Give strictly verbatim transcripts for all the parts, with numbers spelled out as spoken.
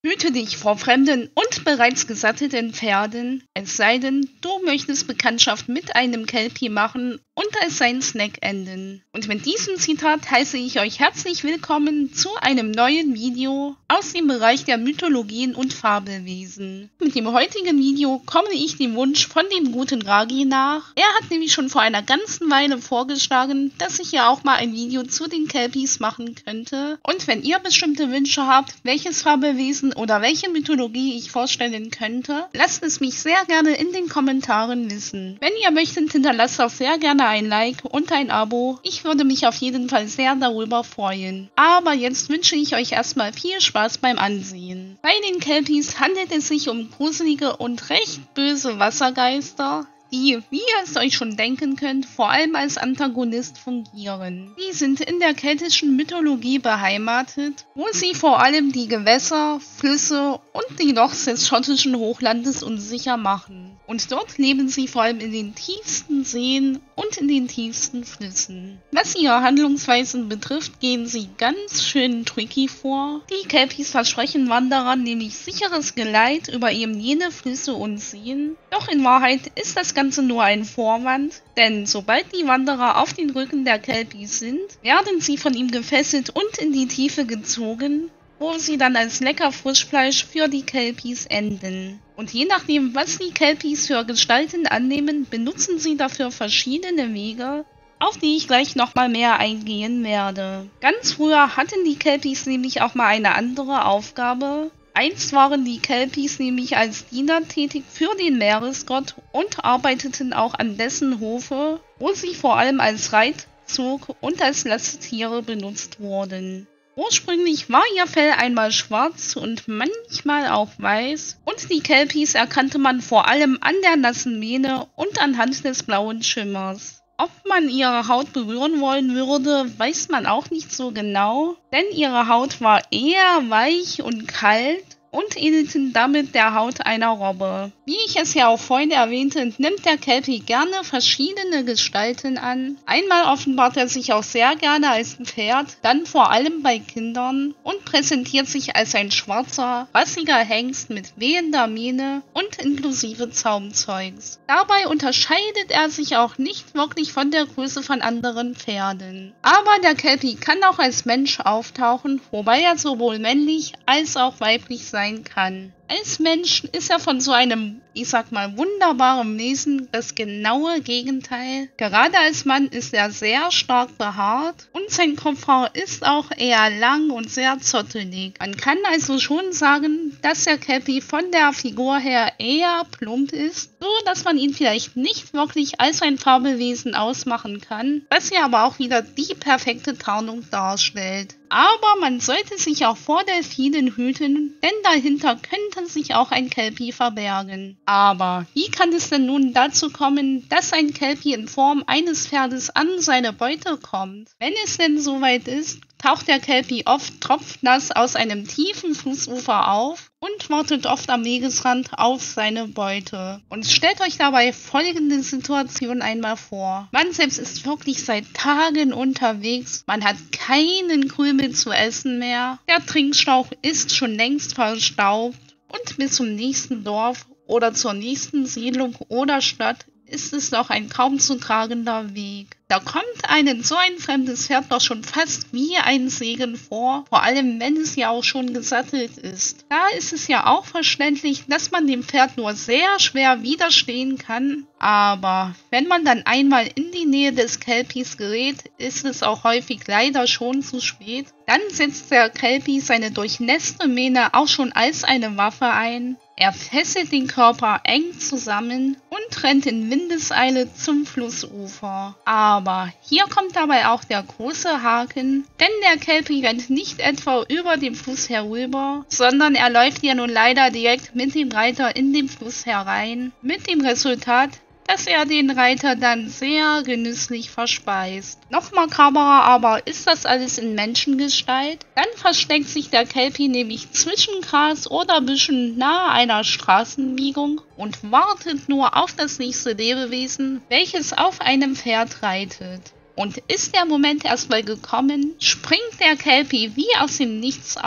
Hüte dich vor fremden und bereits gesatteten Pferden, es sei denn, du möchtest Bekanntschaft mit einem Kelpie machen und als sein Snack enden. Und mit diesem Zitat heiße ich euch herzlich willkommen zu einem neuen Video aus dem Bereich der Mythologien und Fabelwesen. Mit dem heutigen Video komme ich dem Wunsch von dem guten Ragi nach. Er hat nämlich schon vor einer ganzen Weile vorgeschlagen, dass ich ja auch mal ein Video zu den Kelpies machen könnte. Und wenn ihr bestimmte Wünsche habt, welches Fabelwesen oder welche Mythologie ich vorstellen könnte, lasst es mich sehr gerne in den Kommentaren wissen. Wenn ihr möchtet, hinterlasst auch sehr gerne ein Like und ein Abo. Ich würde mich auf jeden Fall sehr darüber freuen. Aber jetzt wünsche ich euch erstmal viel Spaß beim Ansehen. Bei den Kelpies handelt es sich um gruselige und recht böse Wassergeister, die, wie ihr es euch schon denken könnt, vor allem als Antagonist fungieren. Die sind in der keltischen Mythologie beheimatet, wo sie vor allem die Gewässer, Flüsse und die Lochs des schottischen Hochlandes unsicher machen. Und dort leben sie vor allem in den tiefsten Seen und in den tiefsten Flüssen. Was ihre Handlungsweisen betrifft, gehen sie ganz schön tricky vor. Die Kelpies versprechen Wanderern nämlich sicheres Geleit über eben jene Flüsse und Seen. Doch in Wahrheit ist das Ganze nur ein Vorwand, denn sobald die Wanderer auf den Rücken der Kelpies sind, werden sie von ihm gefesselt und in die Tiefe gezogen, wo sie dann als lecker Frischfleisch für die Kelpies enden. Und je nachdem, was die Kelpies für Gestalten annehmen, benutzen sie dafür verschiedene Wege, auf die ich gleich nochmal mehr eingehen werde. Ganz früher hatten die Kelpies nämlich auch mal eine andere Aufgabe. Einst waren die Kelpies nämlich als Diener tätig für den Meeresgott und arbeiteten auch an dessen Hofe, wo sie vor allem als Reit-, Zug- und als Lasttiere benutzt wurden. Ursprünglich war ihr Fell einmal schwarz und manchmal auch weiß, und die Kelpies erkannte man vor allem an der nassen Mähne und anhand des blauen Schimmers. Ob man ihre Haut berühren wollen würde, weiß man auch nicht so genau, denn ihre Haut war eher weich und kalt und ähnelten damit der Haut einer Robbe. Wie ich es ja auch vorhin erwähnte, nimmt der Kelpie gerne verschiedene Gestalten an. Einmal offenbart er sich auch sehr gerne als ein Pferd, dann vor allem bei Kindern und präsentiert sich als ein schwarzer, rassiger Hengst mit wehender Mähne und inklusive Zaumzeugs. Dabei unterscheidet er sich auch nicht wirklich von der Größe von anderen Pferden. Aber der Kelpie kann auch als Mensch auftauchen, wobei er sowohl männlich als auch weiblich sein kann. Als Mensch ist er von so einem, ich sag mal, wunderbaren Wesen das genaue Gegenteil. Gerade als Mann ist er sehr stark behaart und sein Kopfhaar ist auch eher lang und sehr zottelig. Man kann also schon sagen, dass der Kelpie von der Figur her eher plump ist, so dass man ihn vielleicht nicht wirklich als ein Fabelwesen ausmachen kann, was ja aber auch wieder die perfekte Tarnung darstellt. Aber man sollte sich auch vor Delfinen hüten, denn dahinter könnte sich auch ein Kelpie verbergen. Aber wie kann es denn nun dazu kommen, dass ein Kelpie in Form eines Pferdes an seine Beute kommt? Wenn es denn soweit ist, taucht der Kelpie oft tropfnass aus einem tiefen Flussufer auf und wartet oft am Wegesrand auf seine Beute. Und stellt euch dabei folgende Situation einmal vor. Man selbst ist wirklich seit Tagen unterwegs, man hat keinen Krümel zu essen mehr, der Trinkschlauch ist schon längst verstaubt und bis zum nächsten Dorf oder zur nächsten Siedlung oder Stadt ist es noch ein kaum zu tragender Weg. Da kommt einem so ein fremdes Pferd doch schon fast wie ein Segen vor, vor allem wenn es ja auch schon gesattelt ist. Da ist es ja auch verständlich, dass man dem Pferd nur sehr schwer widerstehen kann, aber wenn man dann einmal in die Nähe des Kelpies gerät, ist es auch häufig leider schon zu spät. Dann setzt der Kelpie seine durchnässte Mähne auch schon als eine Waffe ein. Er fesselt den Körper eng zusammen und rennt in Windeseile zum Flussufer. Aber hier kommt dabei auch der große Haken, denn der Kelpie rennt nicht etwa über den Fluss herüber, sondern er läuft ja nun leider direkt mit dem Reiter in den Fluss herein, mit dem Resultat, dass er den Reiter dann sehr genüsslich verspeist. Noch makaberer aber ist das alles in Menschengestalt. Dann versteckt sich der Kelpie nämlich zwischen Gras oder Büschen nahe einer Straßenbiegung und wartet nur auf das nächste Lebewesen, welches auf einem Pferd reitet. Und ist der Moment erstmal gekommen, springt der Kelpie wie aus dem Nichts auf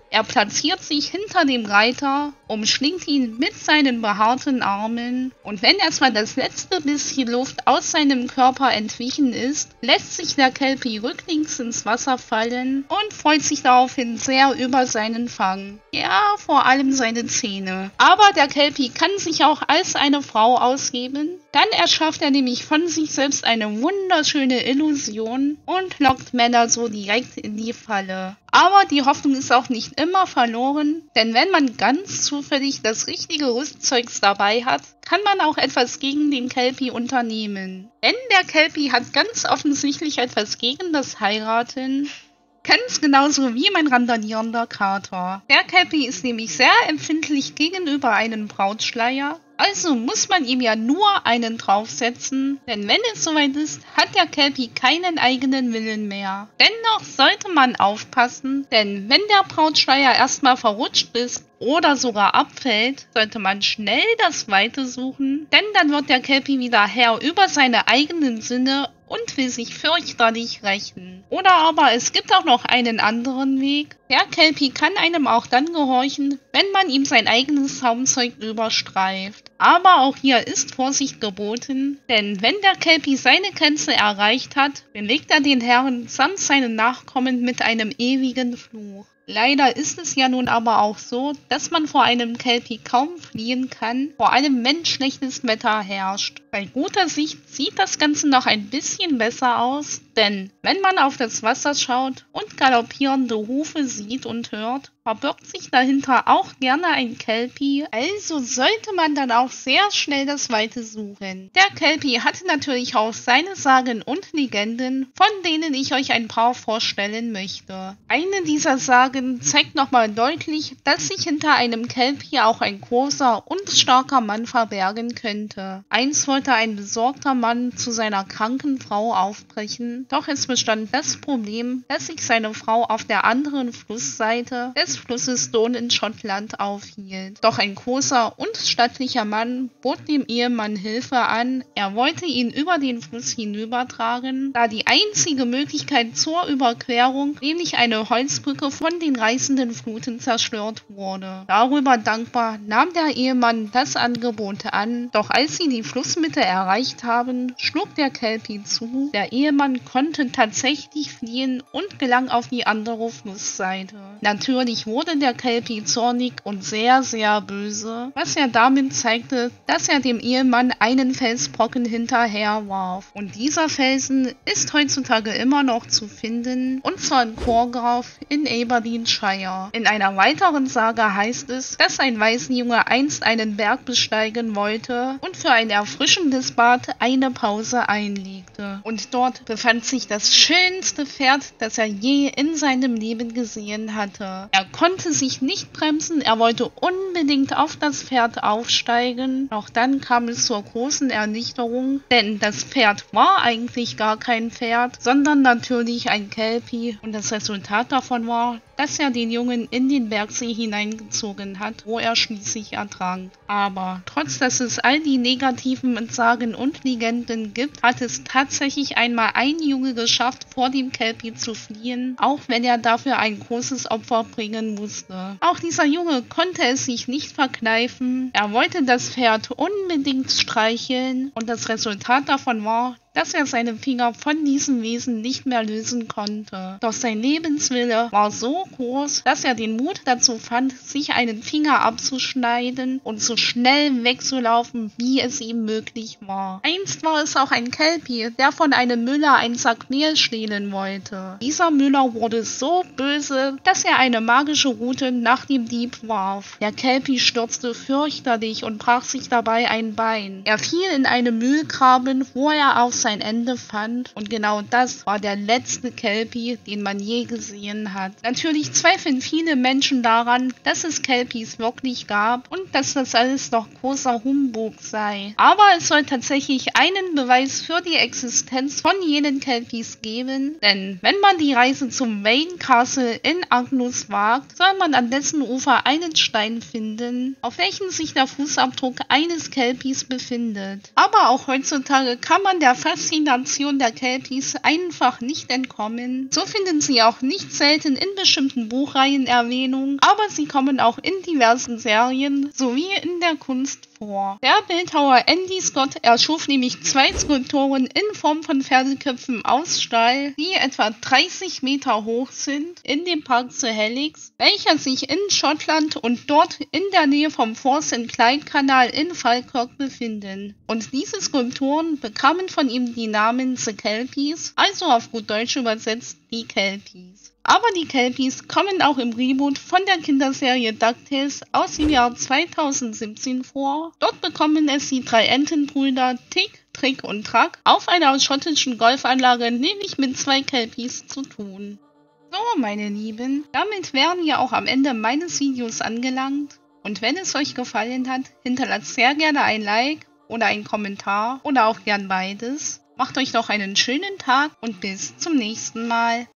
Er platziert sich hinter dem Reiter, umschlingt ihn mit seinen behaarten Armen und wenn erstmal das letzte bisschen Luft aus seinem Körper entwichen ist, lässt sich der Kelpie rücklings ins Wasser fallen und freut sich daraufhin sehr über seinen Fang. Ja, vor allem seine Zähne. Aber der Kelpie kann sich auch als eine Frau ausgeben. Dann erschafft er nämlich von sich selbst eine wunderschöne Illusion und lockt Männer so direkt in die Falle. Aber die Hoffnung ist auch nicht immer verloren, denn wenn man ganz zufällig das richtige Rüstzeugs dabei hat, kann man auch etwas gegen den Kelpie unternehmen. Denn der Kelpie hat ganz offensichtlich etwas gegen das Heiraten. Ganz genauso wie mein randalierender Kater. Der Kelpie ist nämlich sehr empfindlich gegenüber einem Brautschleier. Also muss man ihm ja nur einen draufsetzen, denn wenn es soweit ist, hat der Kelpie keinen eigenen Willen mehr. Dennoch sollte man aufpassen, denn wenn der Brautschleier erstmal verrutscht ist oder sogar abfällt, sollte man schnell das Weite suchen, denn dann wird der Kelpie wieder Herr über seine eigenen Sinne und will sich fürchterlich rächen. Oder aber es gibt auch noch einen anderen Weg. Der Kelpie kann einem auch dann gehorchen, wenn man ihm sein eigenes Zaumzeug überstreift. Aber auch hier ist Vorsicht geboten, denn wenn der Kelpie seine Grenze erreicht hat, belegt er den Herrn samt seinen Nachkommen mit einem ewigen Fluch. Leider ist es ja nun aber auch so, dass man vor einem Kelpie kaum fliehen kann, vor allem wenn schlechtes Wetter herrscht. Bei guter Sicht sieht das Ganze noch ein bisschen besser aus, denn wenn man auf das Wasser schaut und galoppierende Hufe sieht und hört, verbirgt sich dahinter auch gerne ein Kelpie, also sollte man dann auch sehr schnell das Weite suchen. Der Kelpie hatte natürlich auch seine Sagen und Legenden, von denen ich euch ein paar vorstellen möchte. Eine dieser Sagen zeigt nochmal deutlich, dass sich hinter einem Kelpie auch ein großer und starker Mann verbergen könnte. Einst wollte ein besorgter Mann zu seiner kranken Frau aufbrechen, doch es bestand das Problem, dass sich seine Frau auf der anderen Flussseite des Flusses Don in Schottland aufhielt. Doch ein großer und stattlicher Mann bot dem Ehemann Hilfe an, er wollte ihn über den Fluss hinübertragen, da die einzige Möglichkeit zur Überquerung, nämlich eine Holzbrücke, von den reißenden Fluten zerstört wurde. Darüber dankbar nahm der Ehemann das Angebot an, doch als sie die Flussmitte erreicht haben, schlug der Kelpie zu. Der Ehemann konnte tatsächlich fliehen und gelang auf die andere Flussseite. Natürlich wurde der Kelpie zornig und sehr, sehr böse, was er damit zeigte, dass er dem Ehemann einen Felsbrocken hinterher warf. Und dieser Felsen ist heutzutage immer noch zu finden, und zwar in Corgrave in Aberdeenshire. In einer weiteren Sage heißt es, dass ein Waisenjunge einst einen Berg besteigen wollte und für ein erfrischendes Bad eine Pause einlegte. Und dort befand sich das schönste Pferd, das er je in seinem Leben gesehen hatte. Er konnte sich nicht bremsen, er wollte unbedingt auf das Pferd aufsteigen, doch dann kam es zur großen Ernüchterung, denn das Pferd war eigentlich gar kein Pferd, sondern natürlich ein Kelpie, und das Resultat davon war, dass er den Jungen in den Bergsee hineingezogen hat, wo er schließlich ertrank. Aber trotz dass es all die negativen Sagen und Legenden gibt, hat es tatsächlich einmal ein Junge geschafft, vor dem Kelpie zu fliehen, auch wenn er dafür ein großes Opfer bringen musste. Auch dieser Junge konnte es sich nicht verkneifen, er wollte das Pferd unbedingt streicheln, und das Resultat davon war, dass er seine Finger von diesem Wesen nicht mehr lösen konnte. Doch sein Lebenswille war so groß, dass er den Mut dazu fand, sich einen Finger abzuschneiden und so schnell wegzulaufen, wie es ihm möglich war. Einst war es auch ein Kelpie, der von einem Müller einen Sack Mehl stehlen wollte. Dieser Müller wurde so böse, dass er eine magische Rute nach dem Dieb warf. Der Kelpie stürzte fürchterlich und brach sich dabei ein Bein. Er fiel in einen Mühlgraben, wo er auf sein Ende fand, und genau das war der letzte Kelpie, den man je gesehen hat. Natürlich zweifeln viele Menschen daran, dass es Kelpies wirklich gab und dass das alles doch großer Humbug sei. Aber es soll tatsächlich einen Beweis für die Existenz von jenen Kelpies geben, denn wenn man die Reise zum Vane Castle in Agnus wagt, soll man an dessen Ufer einen Stein finden, auf welchem sich der Fußabdruck eines Kelpies befindet. Aber auch heutzutage kann man der Faszination der Kelpies einfach nicht entkommen. So finden sie auch nicht selten in bestimmten Buchreihen Erwähnung, aber sie kommen auch in diversen Serien sowie in der Kunst vor. Der Bildhauer Andy Scott erschuf nämlich zwei Skulpturen in Form von Pferdeköpfen aus Stahl, die etwa dreißig Meter hoch sind, in dem Park zu Helix, welcher sich in Schottland und dort in der Nähe vom Forth and Clyde Kanal in Falkirk befinden. Und diese Skulpturen bekamen von ihm die Namen The Kelpies, also auf gut Deutsch übersetzt die Kelpies. Aber die Kelpies kommen auch im Reboot von der Kinderserie DuckTales aus dem Jahr zweitausendsiebzehn vor. Dort bekommen es die drei Entenbrüder Tick, Trick und Track auf einer schottischen Golfanlage nämlich mit zwei Kelpies zu tun. So, meine Lieben, damit wären wir auch am Ende meines Videos angelangt. Und wenn es euch gefallen hat, hinterlasst sehr gerne ein Like oder einen Kommentar oder auch gern beides. Macht euch noch einen schönen Tag und bis zum nächsten Mal.